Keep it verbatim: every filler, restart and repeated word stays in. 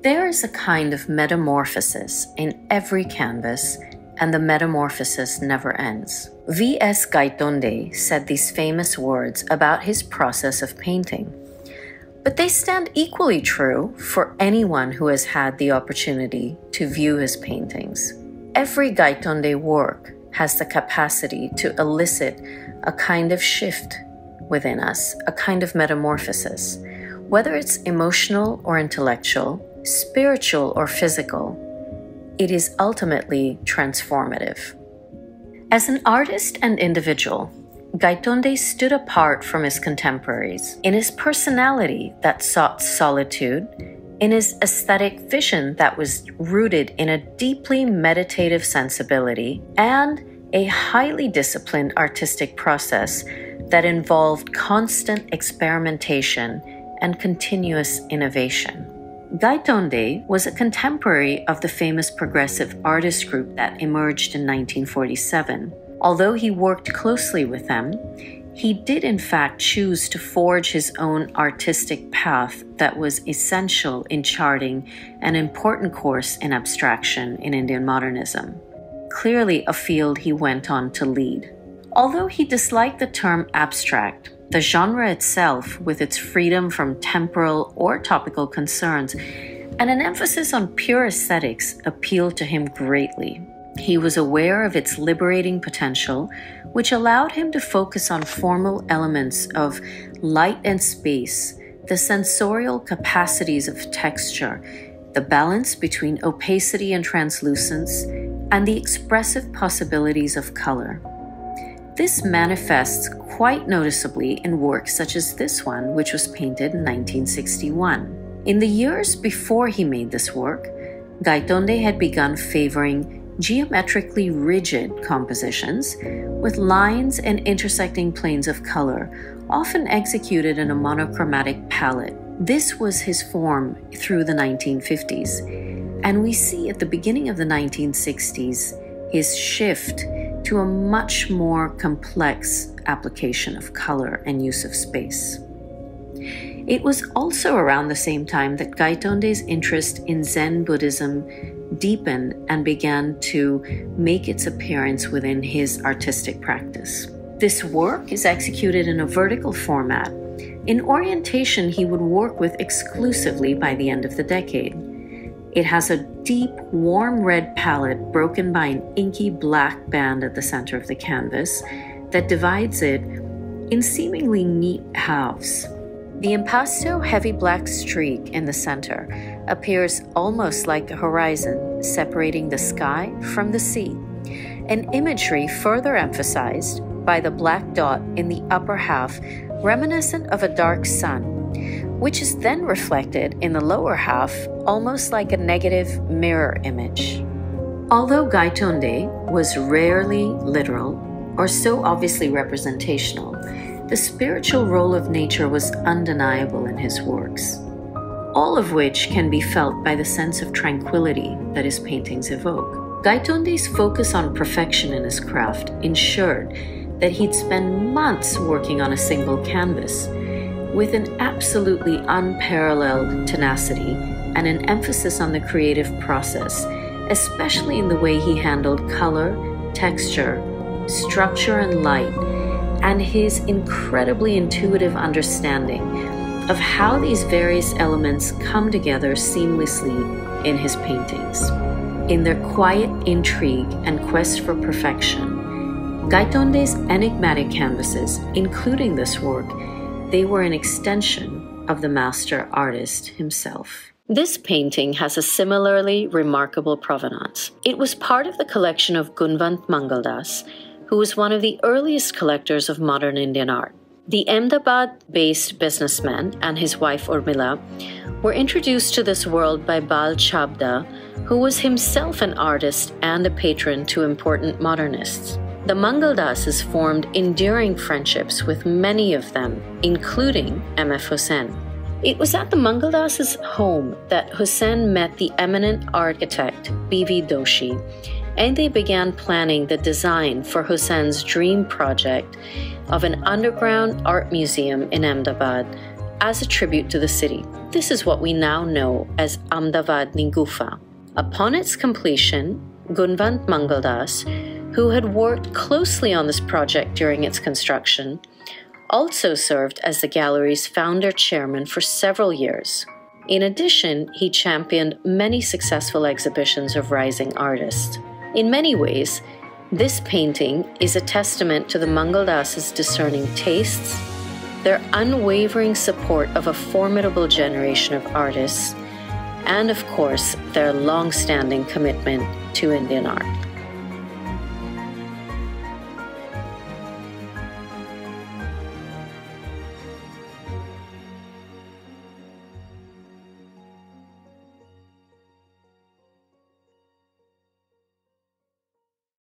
There is a kind of metamorphosis in every canvas, and the metamorphosis never ends. V S Gaitonde said these famous words about his process of painting. But they stand equally true for anyone who has had the opportunity to view his paintings. Every Gaitonde work has the capacity to elicit a kind of shift within us, a kind of metamorphosis. Whether it's emotional or intellectual, spiritual or physical, it is ultimately transformative. As an artist and individual, Gaitonde stood apart from his contemporaries in his personality that sought solitude, in his aesthetic vision that was rooted in a deeply meditative sensibility, and a highly disciplined artistic process that involved constant experimentation and continuous innovation. Gaitonde was a contemporary of the famous progressive artist group that emerged in nineteen forty-seven. Although he worked closely with them, he did in fact choose to forge his own artistic path that was essential in charting an important course in abstraction in Indian modernism. Clearly a field he went on to lead. Although he disliked the term abstract, the genre itself, with its freedom from temporal or topical concerns and an emphasis on pure aesthetics, appealed to him greatly. He was aware of its liberating potential, which allowed him to focus on formal elements of light and space, the sensorial capacities of texture, the balance between opacity and translucence, and the expressive possibilities of color. This manifests quite noticeably in works such as this one, which was painted in nineteen sixty-one. In the years before he made this work, Gaitonde had begun favoring geometrically rigid compositions with lines and intersecting planes of color, often executed in a monochromatic palette. This was his form through the nineteen fifties, and we see at the beginning of the nineteen sixties his shift to a much more complex application of color and use of space. It was also around the same time that Gaitonde's interest in Zen Buddhism deepened and began to make its appearance within his artistic practice. This work is executed in a vertical format. In orientation, he would work with exclusively by the end of the decade. It has a deep, warm red palette broken by an inky black band at the center of the canvas that divides it in seemingly neat halves. The impasto heavy black streak in the center appears almost like a horizon separating the sky from the sea, an imagery further emphasized by the black dot in the upper half, reminiscent of a dark sun, which is then reflected in the lower half, almost like a negative mirror image. Although Gaitonde was rarely literal or so obviously representational, the spiritual role of nature was undeniable in his works, all of which can be felt by the sense of tranquility that his paintings evoke. Gaitonde's focus on perfection in his craft ensured that he'd spend months working on a single canvas, with an absolutely unparalleled tenacity and an emphasis on the creative process, especially in the way he handled color, texture, structure, and light, and his incredibly intuitive understanding of how these various elements come together seamlessly in his paintings. In their quiet intrigue and quest for perfection, Gaitonde's enigmatic canvases, including this work, they were an extension of the master artist himself. This painting has a similarly remarkable provenance. It was part of the collection of Gunvant Mangaldas, who was one of the earliest collectors of modern Indian art. The Ahmedabad-based businessman and his wife Urmila were introduced to this world by Bal Chabda, who was himself an artist and a patron to important modernists. The Mangaldases formed enduring friendships with many of them, including M F Hussain. It was at the Mangaldases' home that Hussain met the eminent architect B V Doshi, and they began planning the design for Hussain's dream project of an underground art museum in Ahmedabad, as a tribute to the city. This is what we now know as Ahmedabad ni Gufa. Upon its completion, Gunvant Mangaldas, who had worked closely on this project during its construction, also served as the gallery's founder chairman for several years. In addition, he championed many successful exhibitions of rising artists. In many ways, this painting is a testament to the Mangaldas' discerning tastes, their unwavering support of a formidable generation of artists, and of course, their long-standing commitment to Indian art.